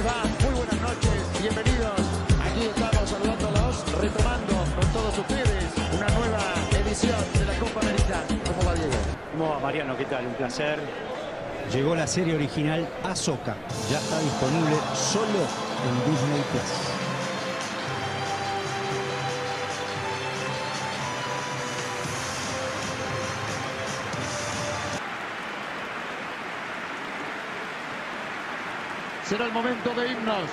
les va? Muy buenas noches, bienvenidos. Aquí estamos saludándolos, retomando con todos ustedes una nueva edición de la Copa América. ¿Cómo va, Diego? ¿Cómo va, Mariano? ¿Qué tal? Un placer. Llegó la serie original Ahsoka. Ya está disponible solo en Disney Plus. Será el momento de himnos.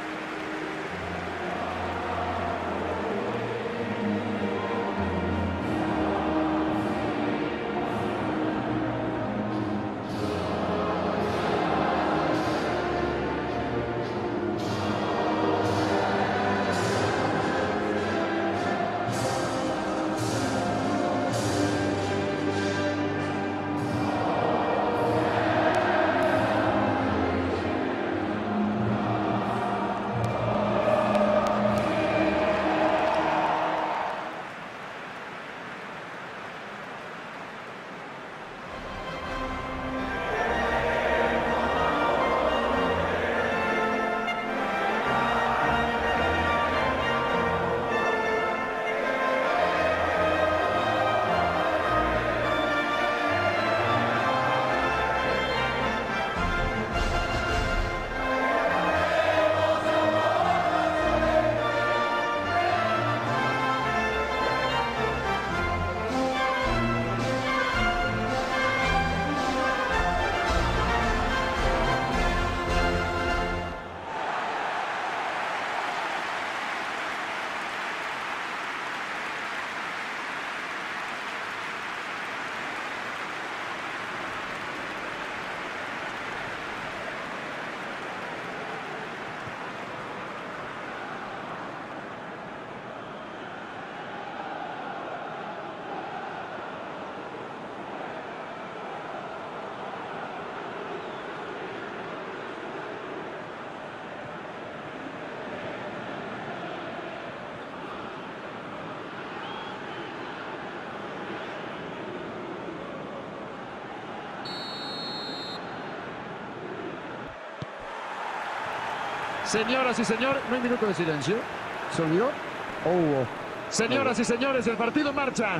Señoras y señores, no hay minuto de silencio. ¿Se olvidó? ¿O hubo? Señoras y señores, el partido en marcha.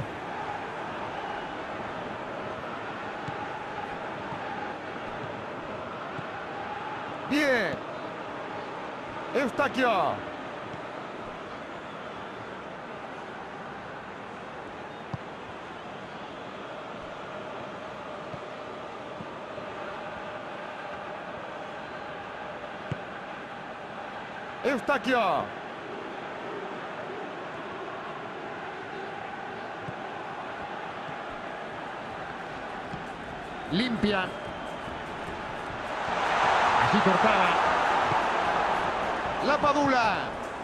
Bien. Eustaquio. Eustaquio. Limpia. Aquí cortaba. La Padula.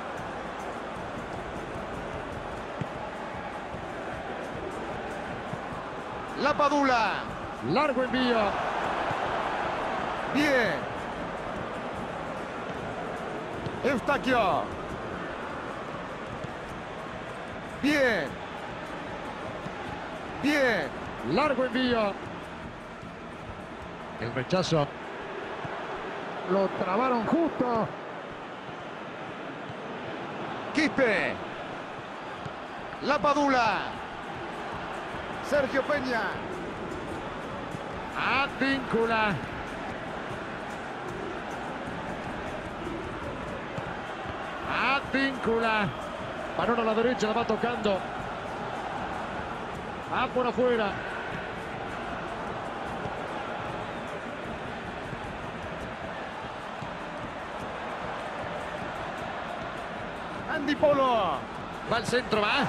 La Padula. Largo envío. Bien. Eustaquio. Bien. Bien. Largo envío. El rechazo. Lo trabaron justo. Quispe. La Padula. Sergio Peña. Advíncula. Advíncula. Balón a la derecha, la va tocando. Va por afuera. Andy Polo. Va al centro, va.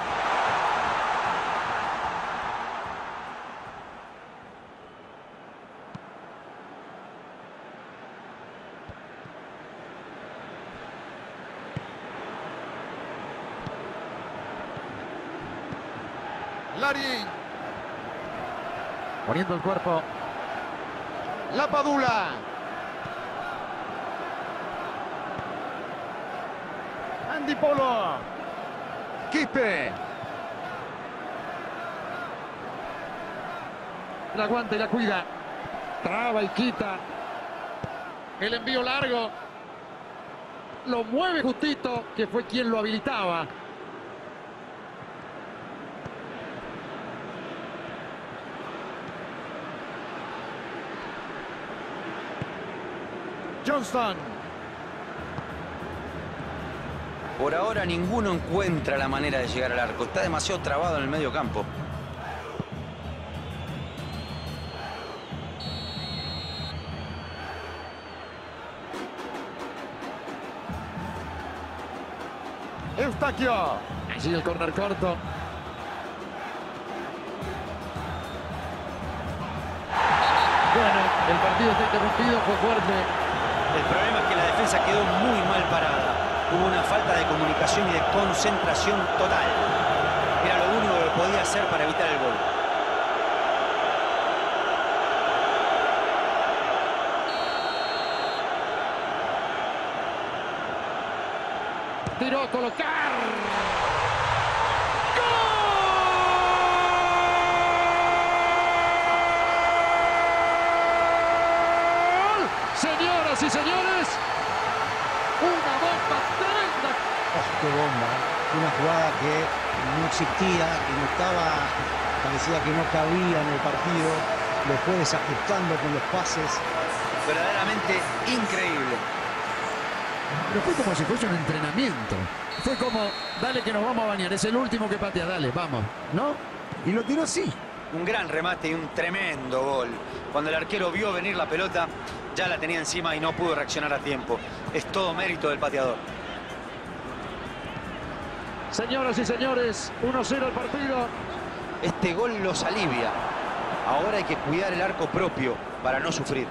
Larin. Poniendo el cuerpo. La Padula. Andy Polo. Quispe. La aguanta y la cuida. Traba y quita. El envío largo. lo mueve justito, que fue quien lo habilitaba. Johnston. Por ahora ninguno encuentra la manera de llegar al arco. Está demasiado trabado en el medio campo. Eustaquio. Allí el córner corto. Bueno, el partido está interrumpido, fue fuerte. El problema es que la defensa quedó muy mal parada. Hubo una falta de comunicación y de concentración total. Era lo único que podía hacer para evitar el gol. Tiró a colocar. ¡Gol! Señoras y señores, una bomba tremenda. ¡Oh, qué bomba! Una jugada que no existía, que no estaba, parecía que no cabía en el partido. Lo fue desajustando con los pases. Verdaderamente increíble. Pero fue como si fuese un entrenamiento. Fue como, dale que nos vamos a bañar. Es el último que patea, dale, vamos. ¿No? Y lo tiró así. Un gran remate y un tremendo gol. Cuando el arquero vio venir la pelota, ya la tenía encima y no pudo reaccionar a tiempo. Es todo mérito del pateador. Señoras y señores, 1-0 el partido. Este gol los alivia. Ahora hay que cuidar el arco propio para no sufrir.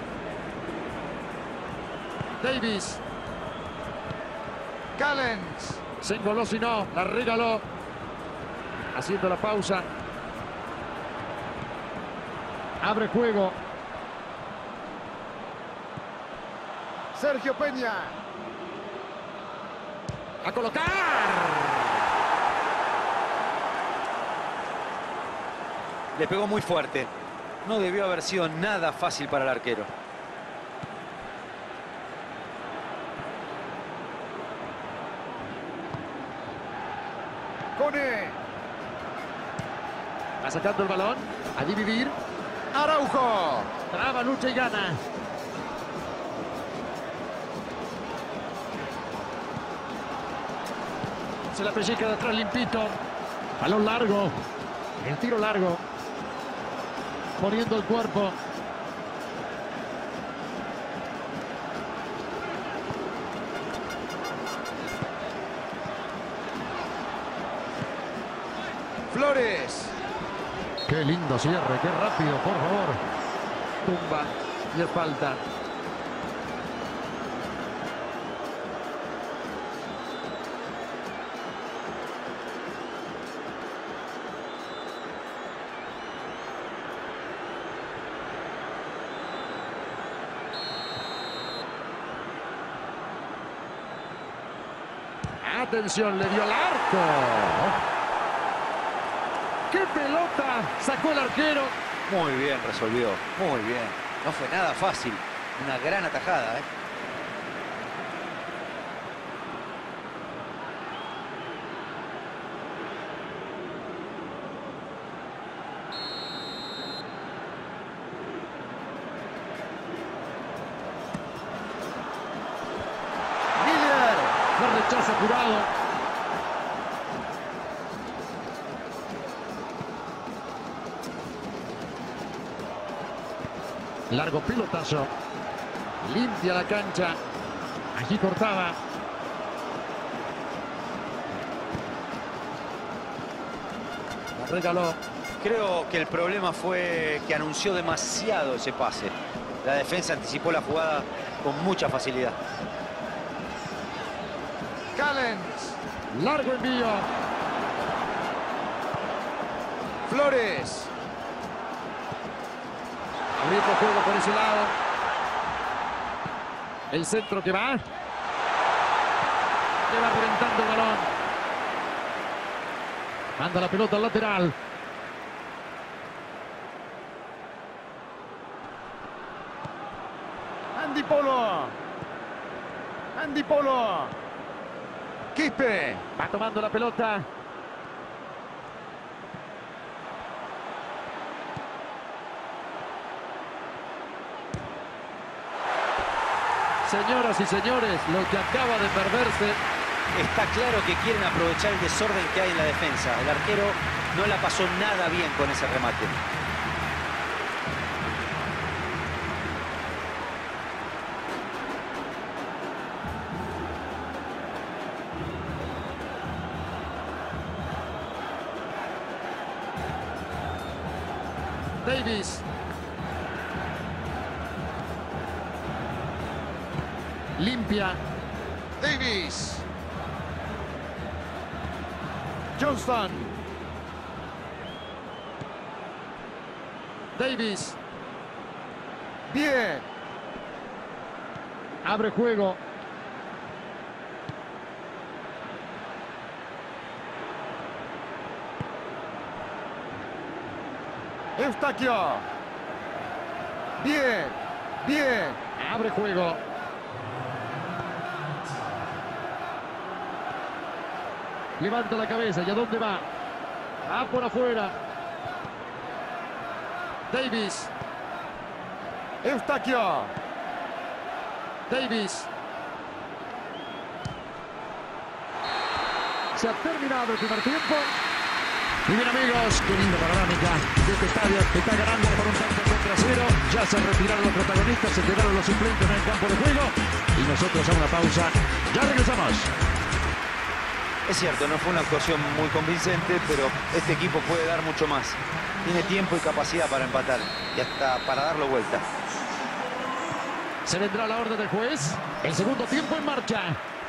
Davis. Callens. Se engoló, si no, la regaló. Haciendo la pausa. Abre juego. Sergio Peña. A colocar. Le pegó muy fuerte. No debió haber sido nada fácil para el arquero. Cone. Va sacando el balón. A dividir. Araujo. Traba, lucha y gana. Se la pellizca de atrás limpito. Balón largo. El tiro largo. Poniendo el cuerpo. Flores. Qué lindo cierre, qué rápido, por favor. Tumba y es falta. Atención, le dio al arco. ¡Qué pelota! Sacó el arquero. Muy bien resolvió, muy bien. No fue nada fácil. Una gran atajada, ¿eh? Miller. Lo rechaza Jurado. Largo pilotazo. Limpia la cancha. Aquí cortaba. La regaló. Creo que el problema fue que anunció demasiado ese pase. La defensa anticipó la jugada con mucha facilidad. Callens. Largo envío. Flores. Abriendo juego por ese lado. El centro que va. Que va reventando el balón. Manda la pelota al lateral. Andy Polo. Andy Polo. Quispe. Va tomando la pelota. Señoras y señores, lo que acaba de perderse. Está claro que quieren aprovechar el desorden que hay en la defensa. El arquero no la pasó nada bien con ese remate. Davis. Limpia. Davis. Johnston. Davis. Bien. Abre juego. Eustaquio. Bien. Bien. Abre juego. Levanta la cabeza. ¿Y a dónde va? Va por afuera. Davis. Eustaquio. Davis. Se ha terminado el primer tiempo. Y bien, amigos, qué linda panorámica de este estadio que está ganando por un tanto contra cero. Ya se retiraron los protagonistas, se quedaron los suplentes en el campo de juego. Y nosotros a una pausa. Ya regresamos. Es cierto, no fue una actuación muy convincente, pero este equipo puede dar mucho más. Tiene tiempo y capacidad para empatar y hasta para darlo vuelta. Se vendrá la orden del juez. El segundo tiempo en marcha.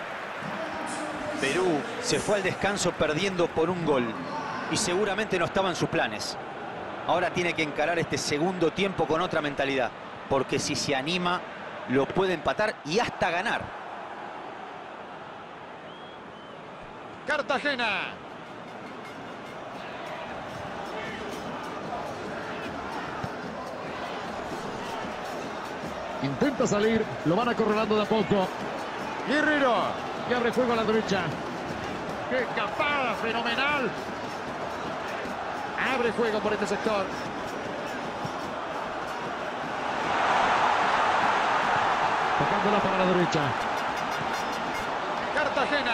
Perú se fue al descanso perdiendo por un gol y seguramente no estaba en sus planes. Ahora tiene que encarar este segundo tiempo con otra mentalidad, porque si se anima, lo puede empatar y hasta ganar. Cartagena. Intenta salir, lo van acorralando de a poco. Guerrero. Y abre juego a la derecha. ¡Qué escapada fenomenal! Abre juego por este sector. Tocándola para la derecha. Cartagena.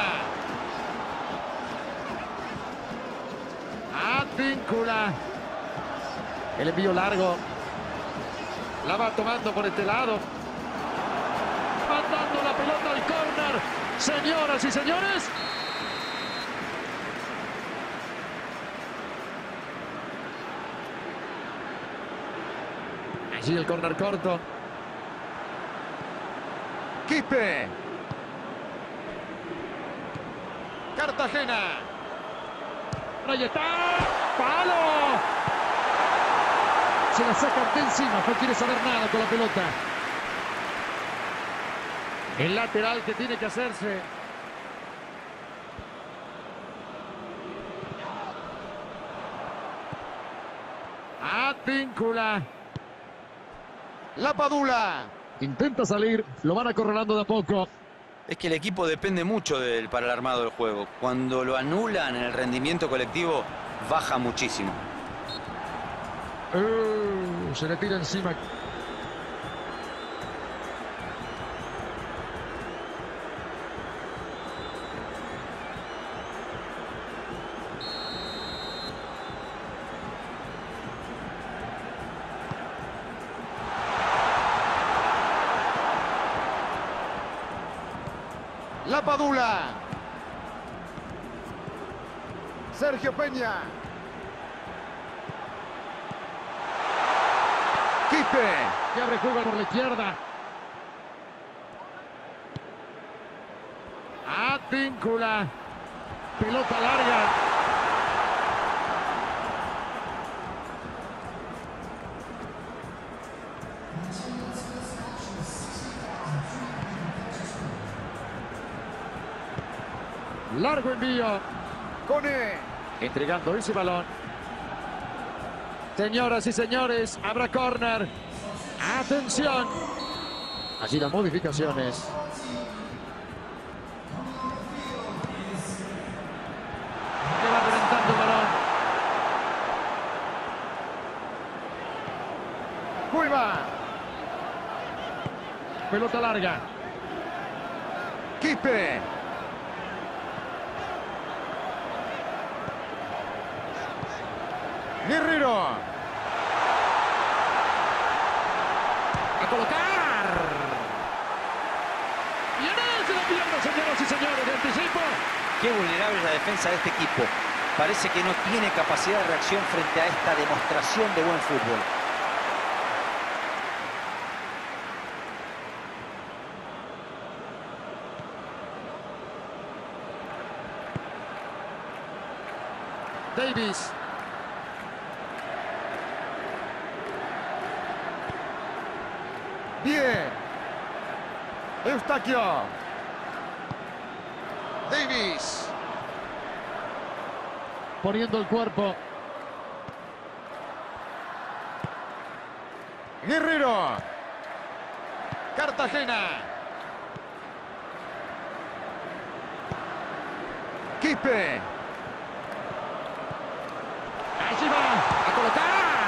Advíncula. El envío largo. La va tomando por este lado. Mandando la pelota al córner. Señoras y señores. Allí el córner corto. Quispe. Cartagena. Ahí está. ¡Palo! Se la sacan de encima. No quiere saber nada con la pelota. El lateral que tiene que hacerse. Advíncula. La Padula. Intenta salir. Lo van acorralando de a poco. Es que el equipo depende mucho para el armado del juego. Cuando lo anulan en el rendimiento colectivo, baja muchísimo. Se le tira encima. La Padula. Sergio Peña. Quispe. Que abre juego por la izquierda. Advíncula. Pelota larga. Largo envío. Cone. Entregando ese balón. Señoras y señores, habrá córner. Atención. Allí las modificaciones. Pelota larga. Quispe. Guerrero. A colocar. Y en él se la pierde, señoras y señores, de anticipo. Qué vulnerable es la defensa de este equipo. Parece que no tiene capacidad de reacción frente a esta demostración de buen fútbol. Davis. Bien. Eustaquio. Davis. Poniendo el cuerpo. Guerrero. Cartagena. Quispe. Allí va. A colocar.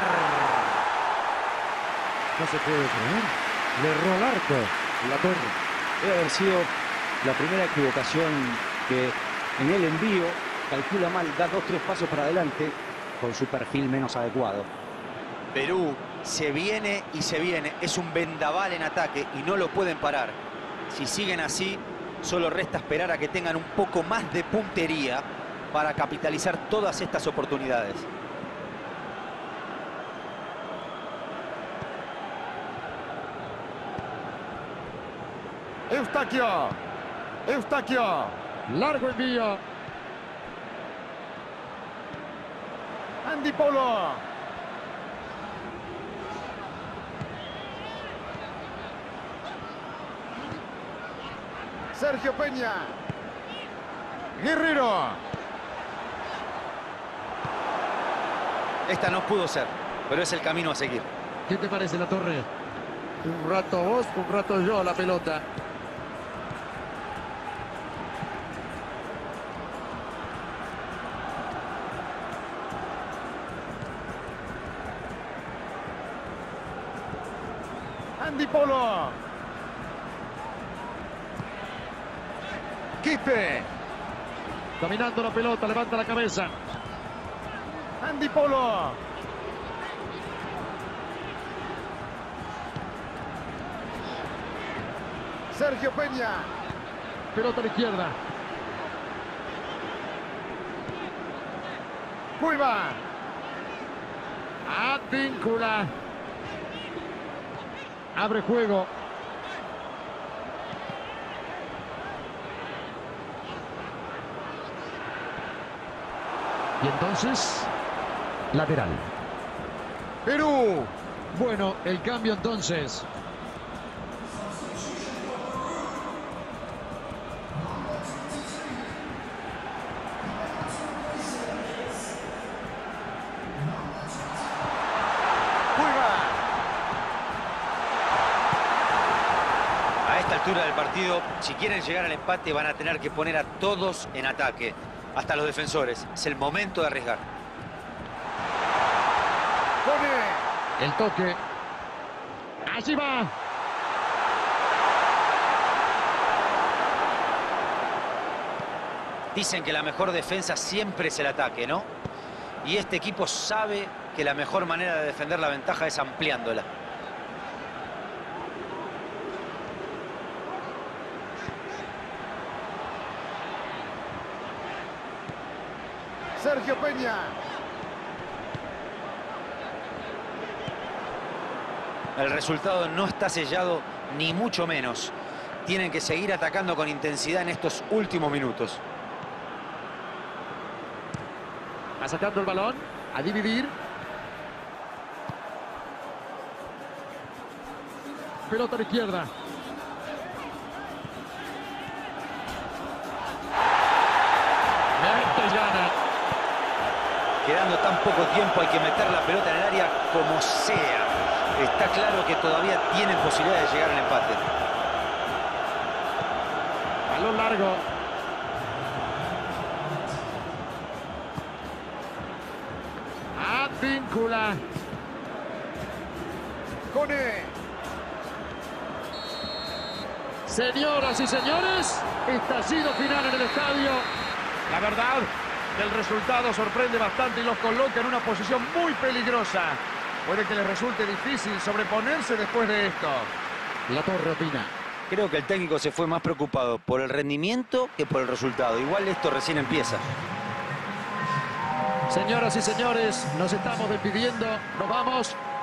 No se puede creer. Le erró al arco. La torre. Debe haber sido la primera equivocación que en el envío calcula mal, da 2-3 pasos para adelante con su perfil menos adecuado. Perú se viene y se viene. Es un vendaval en ataque y no lo pueden parar. Si siguen así, solo resta esperar a que tengan un poco más de puntería para capitalizar todas estas oportunidades. Eustaquio. Eustaquio. Largo envío. Andy Polo. Sergio Peña. Guerrero. Esta no pudo ser, pero es el camino a seguir. ¿Qué te parece, La Torre? Un rato vos, un rato yo la pelota. Andy Polo. Quispe. Dominando la pelota, levanta la cabeza. Andy Polo. Sergio Peña. Pelota a la izquierda. Cueva. Advíncula. Abre juego. Y entonces, lateral. Perú. Bueno, el cambio entonces. A esta altura del partido, si quieren llegar al empate, van a tener que poner a todos en ataque, hasta los defensores. Es el momento de arriesgar. Pone. El toque. Allí va. Dicen que la mejor defensa siempre es el ataque, ¿no? Y este equipo sabe que la mejor manera de defender la ventaja es ampliándola. Sergio Peña. El resultado no está sellado, ni mucho menos. Tienen que seguir atacando con intensidad en estos últimos minutos. Va sacando el balón. A dividir. Pelota a la izquierda. Mete y gana. Quedando tan poco tiempo, hay que meter la pelota en el área como sea. Está claro que todavía tienen posibilidad de llegar al empate. Balón largo. Advíncula. Cone. Señoras y señores, estallido final en el estadio. La verdad, el resultado sorprende bastante y los coloca en una posición muy peligrosa. Puede que les resulte difícil sobreponerse después de esto. La Torre opina. Creo que el técnico se fue más preocupado por el rendimiento que por el resultado. Igual esto recién empieza. Señoras y señores, nos estamos despidiendo. Nos vamos.